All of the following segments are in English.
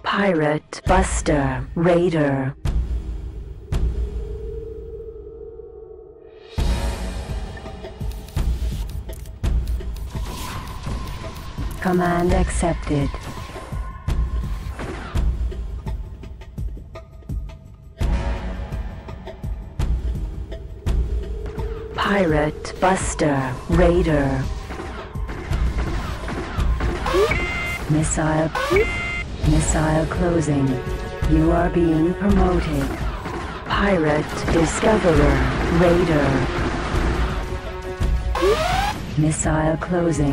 Pirate, Buster, Raider. Command accepted. Pirate, Buster, Raider. Missile closing. You are being promoted. Pirate, Discoverer, Raider. Missile closing.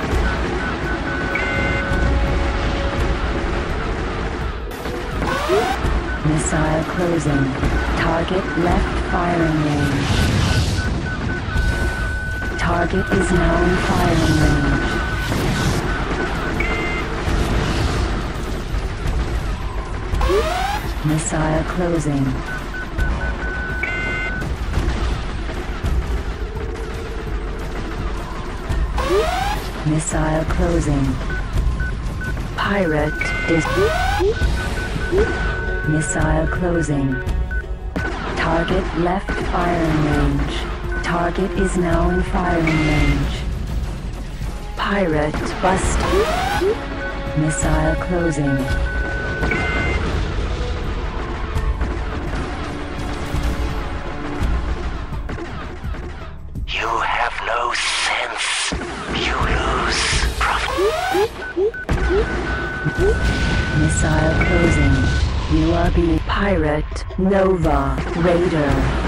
Missile closing. Target left firing range. Target is now in firing range. Missile closing. Missile closing. Pirate Missile closing. Target left firing range. Target is now in firing range. Pirate bust. Missile closing. You have no sense. You lose. Missile closing. You are being Pirate, Nova, Raider.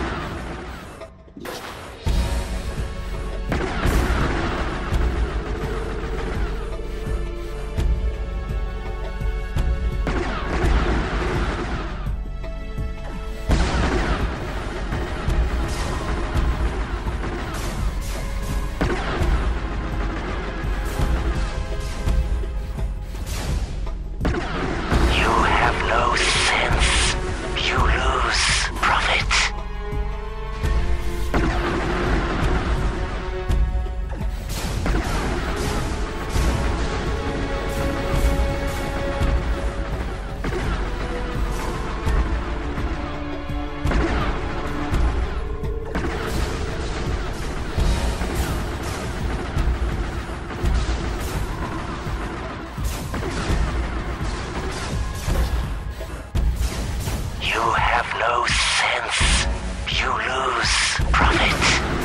You have no sense. You lose. Profit.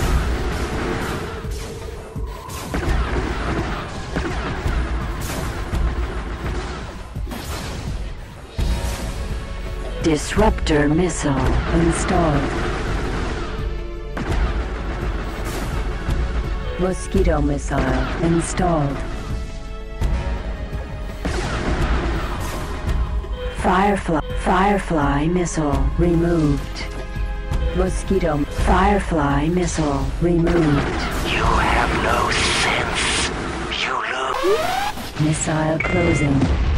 Disruptor missile installed. Mosquito missile installed. Firefly missile removed. Mosquito Firefly missile removed. You have no sense. You lose. Missile closing.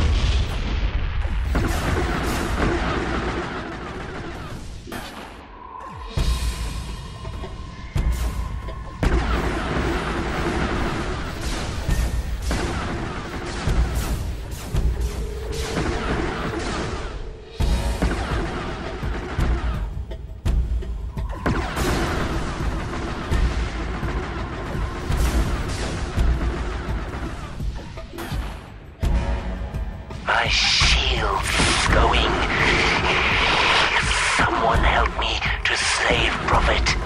My shield's going. Someone help me to save Prophet.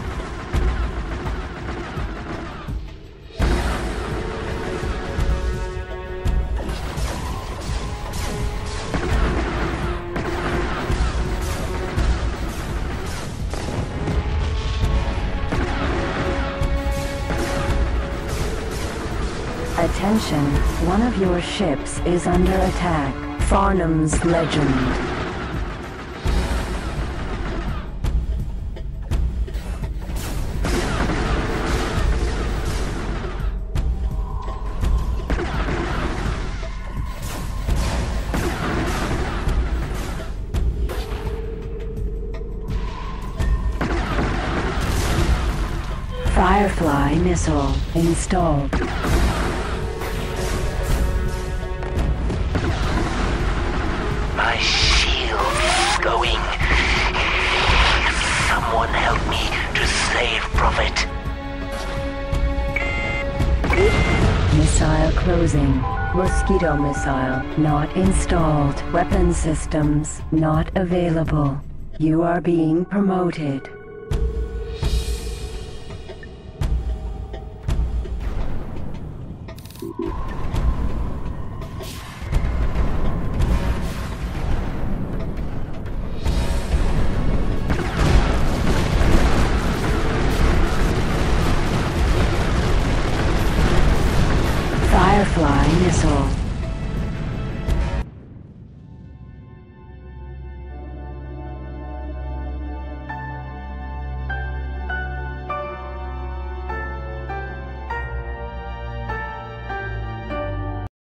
Attention, one of your ships is under attack. Farnham's Legend. Firefly missile installed. Someone help me to save Prophet. Missile closing. Mosquito missile not installed. Weapon systems not available. You are being promoted. Firefly missile